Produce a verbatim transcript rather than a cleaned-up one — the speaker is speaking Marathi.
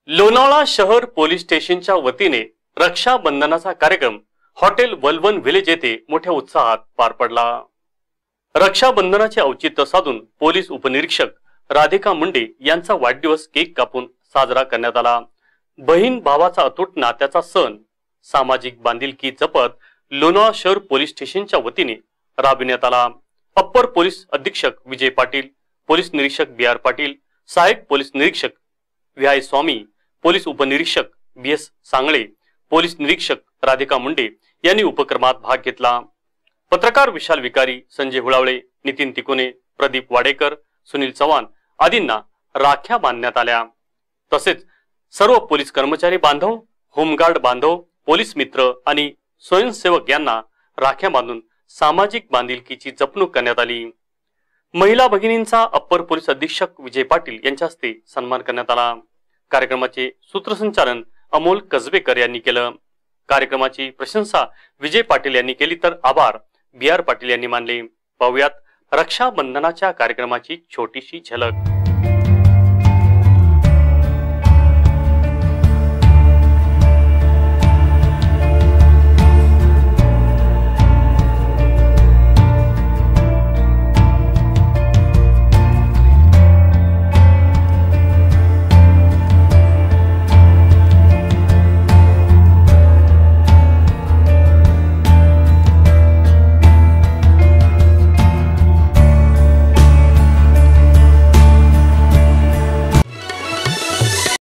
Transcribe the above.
लोणावळा शहर पोलीस स्टेशनच्या वतीने रक्षाबंधनाचा कार्यक्रम हॉटेल वलवन व्हिलेज येथे मोठ्या उत्साहात पार पडला। रक्षाबंधनाचे औचित्य साधून पोलीस उपनिरीक्षक राधिका मुंडे यांचा वाढदिवस केक कापून साजरा करण्यात आला। बहीण भावाचा अतूट नात्याचा सण सामाजिक बांधिलकी जपत लोणावळा शहर पोलीस स्टेशनच्या वतीने राबविण्यात आला। अप्पर पोलीस अधीक्षक विजय पाटील, पोलीस निरीक्षक बी आर पाटील, सहाय्यक पोलीस निरीक्षक व्याय स्वामी, पोलीस उपनिरीक्षक बी एस सांगळे, पोलीस निरीक्षक राधिका मुंडे यांनी उपक्रमात भाग घेतला। पत्रकार विशाल विकारी, संजय हुळावळे, नितीन तिकोने, प्रदीप वाडेकर, सुनील चव्हाण आदींना राख्या बांधण्यात आल्या। तसेच सर्व पोलीस कर्मचारी बांधव, होमगार्ड बांधव, पोलीस मित्र आणि स्वयंसेवक यांना राख्या बांधून सामाजिक बांधिलकीची जपणूक करण्यात आली। महिला भगिनींचा अप्पर पोलीस अधीक्षक विजय पाटील यांच्या हस्ते सन्मान करण्यात आला। कार्यक्रमाचे सूत्रसंचालन अमोल कसबेकर यांनी केलं। कार्यक्रमाची प्रशंसा विजय पाटील यांनी केली तर आभार बी आर पाटील यांनी मानले। पाहुयात रक्षाबंधनाच्या कार्यक्रमाची छोटीशी झलक।